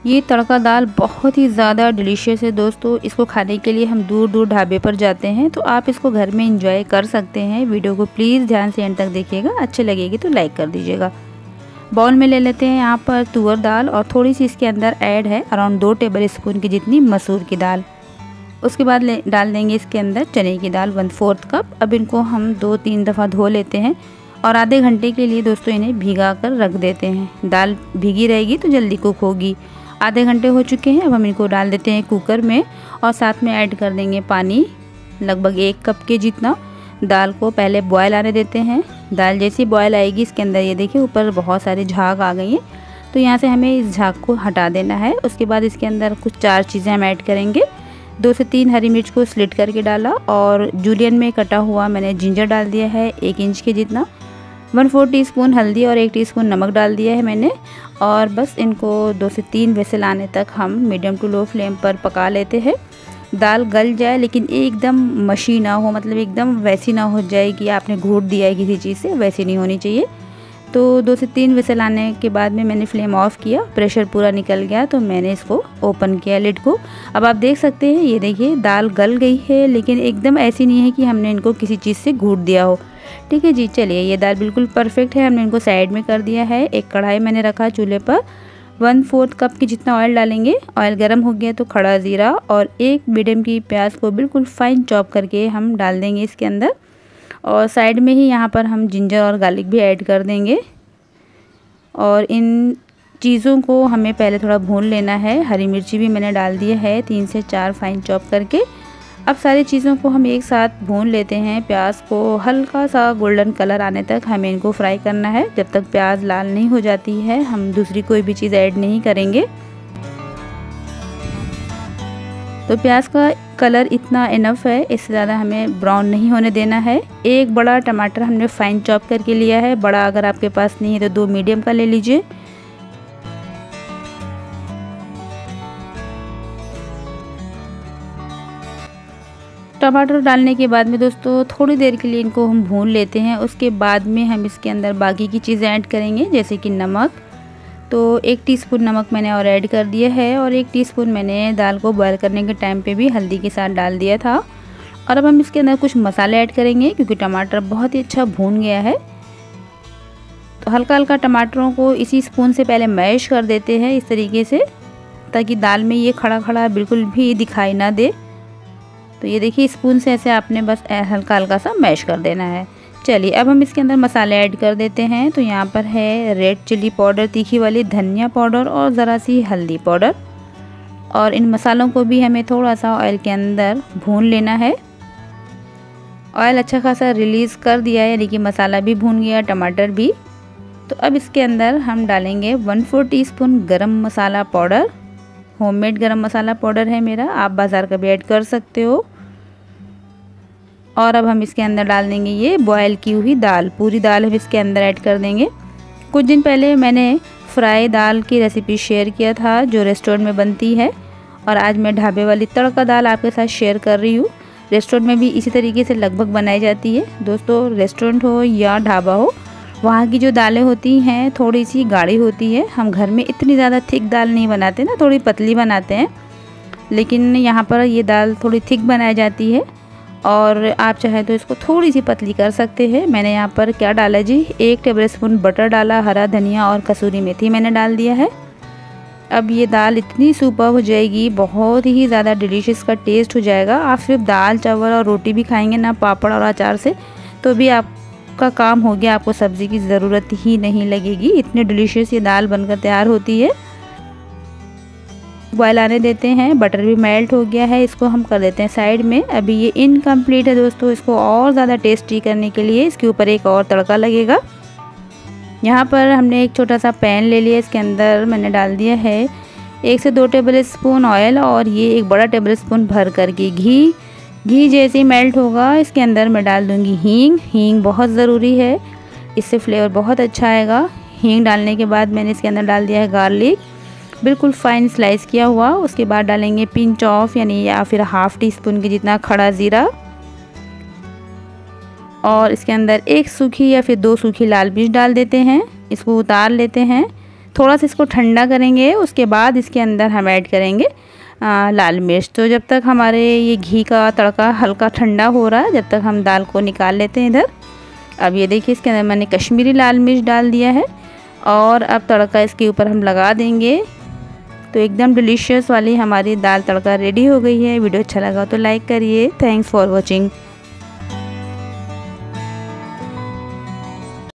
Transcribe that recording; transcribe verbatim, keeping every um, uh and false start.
ये तड़का दाल बहुत ही ज़्यादा डिलीशियस है दोस्तों। इसको खाने के लिए हम दूर दूर ढाबे पर जाते हैं, तो आप इसको घर में एंजॉय कर सकते हैं। वीडियो को प्लीज़ ध्यान से एंड तक देखिएगा, अच्छे लगेगी तो लाइक कर दीजिएगा। बाउल में ले लेते हैं यहाँ पर तुअर दाल और थोड़ी सी इसके अंदर ऐड है अराउंड दो टेबल स्पून की जितनी मसूर की दाल। उसके बाद ले डाल देंगे इसके अंदर चने की दाल वन फोर्थ कप। अब इनको हम दो तीन दफ़ा धो लेते हैं और आधे घंटे के लिए दोस्तों इन्हें भिगा कर रख देते हैं। दाल भीगी रहेगी तो जल्दी कुक होगी। आधे घंटे हो चुके हैं, अब हम इनको डाल देते हैं कुकर में और साथ में ऐड कर देंगे पानी लगभग एक कप के जितना। दाल को पहले बॉयल आने देते हैं। दाल जैसी बॉयल आएगी इसके अंदर ये देखिए ऊपर बहुत सारे झाग आ गई हैं, तो यहाँ से हमें इस झाग को हटा देना है। उसके बाद इसके अंदर कुछ चार चीज़ें हम ऐड करेंगे। दो से तीन हरी मिर्च को स्लिट करके डाला और जूलियन में कटा हुआ मैंने जिंजर डाल दिया है एक इंच के जितना। वन फोर टीस्पून हल्दी और एक टीस्पून नमक डाल दिया है मैंने और बस इनको दो से तीन विसल आने तक हम मीडियम टू लो फ्लेम पर पका लेते हैं। दाल गल जाए लेकिन एकदम मशी ना हो, मतलब एकदम वैसी ना हो जाए कि आपने घोट दिया है किसी चीज़ से, वैसी नहीं होनी चाहिए। तो दो से तीन विसल आने के बाद में मैंने फ्लेम ऑफ किया, प्रेशर पूरा निकल गया तो मैंने इसको ओपन किया लिड को। अब आप देख सकते हैं ये देखिए दाल गल गई है, लेकिन एकदम ऐसी नहीं है कि हमने इनको किसी चीज़ से घोट दिया हो। ठीक है जी, चलिए ये दाल बिल्कुल परफेक्ट है। हमने इनको साइड में कर दिया है। एक कढ़ाई मैंने रखा चूल्हे पर, वन फोर्थ कप की जितना ऑयल डालेंगे। ऑयल गर्म हो गया तो खड़ा ज़ीरा और एक मीडियम की प्याज को बिल्कुल फाइन चॉप करके हम डाल देंगे इसके अंदर और साइड में ही यहाँ पर हम जिंजर और गार्लिक भी ऐड कर देंगे और इन चीज़ों को हमें पहले थोड़ा भून लेना है। हरी मिर्ची भी मैंने डाल दी है तीन से चार फाइन चॉप करके। अब सारी चीज़ों को हम एक साथ भून लेते हैं। प्याज को हल्का सा गोल्डन कलर आने तक हमें इनको फ्राई करना है। जब तक प्याज लाल नहीं हो जाती है हम दूसरी कोई भी चीज़ ऐड नहीं करेंगे। तो प्याज का कलर इतना इनफ है, इससे ज़्यादा हमें ब्राउन नहीं होने देना है। एक बड़ा टमाटर हमने फाइन चॉप करके लिया है, बड़ा अगर आपके पास नहीं है तो दो मीडियम का ले लीजिए। टमाटर डालने के बाद में दोस्तों थोड़ी देर के लिए इनको हम भून लेते हैं। उसके बाद में हम इसके अंदर बाकी की चीज़ें ऐड करेंगे जैसे कि नमक। तो एक टीस्पून नमक मैंने और ऐड कर दिया है और एक टीस्पून मैंने दाल को बॉयल करने के टाइम पे भी हल्दी के साथ डाल दिया था। और अब हम इसके अंदर कुछ मसाले ऐड करेंगे क्योंकि टमाटर बहुत ही अच्छा भून गया है। तो हल्का हल्का टमाटरों को इसी स्पून से पहले मैश कर देते हैं इस तरीके से, ताकि दाल में ये खड़ा खड़ा बिल्कुल भी दिखाई ना दे। तो ये देखिए स्पून से ऐसे आपने बस हल्का हल्का सा मैश कर देना है। चलिए अब हम इसके अंदर मसाले ऐड कर देते हैं। तो यहाँ पर है रेड चिली पाउडर तीखी वाली, धनिया पाउडर और ज़रा सी हल्दी पाउडर। और इन मसालों को भी हमें थोड़ा सा ऑयल के अंदर भून लेना है। ऑयल अच्छा खासा रिलीज़ कर दिया है, यानी कि मसाला भी भून गया, टमाटर भी। तो अब इसके अंदर हम डालेंगे वन फोर टी स्पून गरम मसाला पाउडर। होममेड गरम मसाला पाउडर है मेरा, आप बाज़ार का भी ऐड कर सकते हो। और अब हम इसके अंदर डाल देंगे ये बॉयल की हुई दाल, पूरी दाल हम इसके अंदर ऐड कर देंगे। कुछ दिन पहले मैंने फ्राई दाल की रेसिपी शेयर किया था जो रेस्टोरेंट में बनती है, और आज मैं ढाबे वाली तड़का दाल आपके साथ शेयर कर रही हूँ। रेस्टोरेंट में भी इसी तरीके से लगभग बनाई जाती है दोस्तों। रेस्टोरेंट हो या ढाबा हो, वहाँ की जो दालें होती हैं थोड़ी सी गाढ़ी होती है। हम घर में इतनी ज़्यादा थिक दाल नहीं बनाते ना, थोड़ी पतली बनाते हैं, लेकिन यहाँ पर ये दाल थोड़ी थिक बनाई जाती है और आप चाहे तो इसको थोड़ी सी पतली कर सकते हैं। मैंने यहाँ पर क्या डाला जी, एक टेबलस्पून बटर डाला, हरा धनिया और कसूरी मेथी मैंने डाल दिया है। अब ये दाल इतनी सुपर हो जाएगी, बहुत ही ज़्यादा डिलीशियस का टेस्ट हो जाएगा। आप सिर्फ दाल चावल और रोटी भी खाएंगे ना, पापड़ और अचार से, तो भी आपका काम हो गया, आपको सब्ज़ी की ज़रूरत ही नहीं लगेगी। इतनी डिलीशियस ये दाल बनकर तैयार होती है। बॉयल आने देते हैं, बटर भी मेल्ट हो गया है, इसको हम कर देते हैं साइड में। अभी ये इनकम्प्लीट है दोस्तों, इसको और ज़्यादा टेस्टी करने के लिए इसके ऊपर एक और तड़का लगेगा। यहाँ पर हमने एक छोटा सा पैन ले लिया, इसके अंदर मैंने डाल दिया है एक से दो टेबल स्पून ऑयल और ये एक बड़ा टेबल स्पून भर करके घी। घी जैसे ही मेल्ट होगा इसके अंदर मैं डाल दूँगी हींग। हींग बहुत ज़रूरी है, इससे फ्लेवर बहुत अच्छा आएगा। हींग डालने के बाद मैंने इसके अंदर डाल दिया है गार्लिक, बिल्कुल फाइन स्लाइस किया हुआ। उसके बाद डालेंगे पिंच ऑफ यानी या फिर हाफ़ टी स्पून की जितना खड़ा ज़ीरा, और इसके अंदर एक सूखी या फिर दो सूखी लाल मिर्च डाल देते हैं। इसको उतार लेते हैं। थोड़ा सा इसको ठंडा करेंगे, उसके बाद इसके अंदर हम ऐड करेंगे आ, लाल मिर्च। तो जब तक हमारे ये घी का तड़का हल्का ठंडा हो रहा है, जब तक हम दाल को निकाल लेते हैं इधर। अब ये देखिए इसके अंदर मैंने कश्मीरी लाल मिर्च डाल दिया है और अब तड़का इसके ऊपर हम लगा देंगे। तो एकदम डिलीशियस वाली हमारी दाल तड़का रेडी हो गई है। वीडियो अच्छा लगा तो लाइक करिए। Thanks for watching.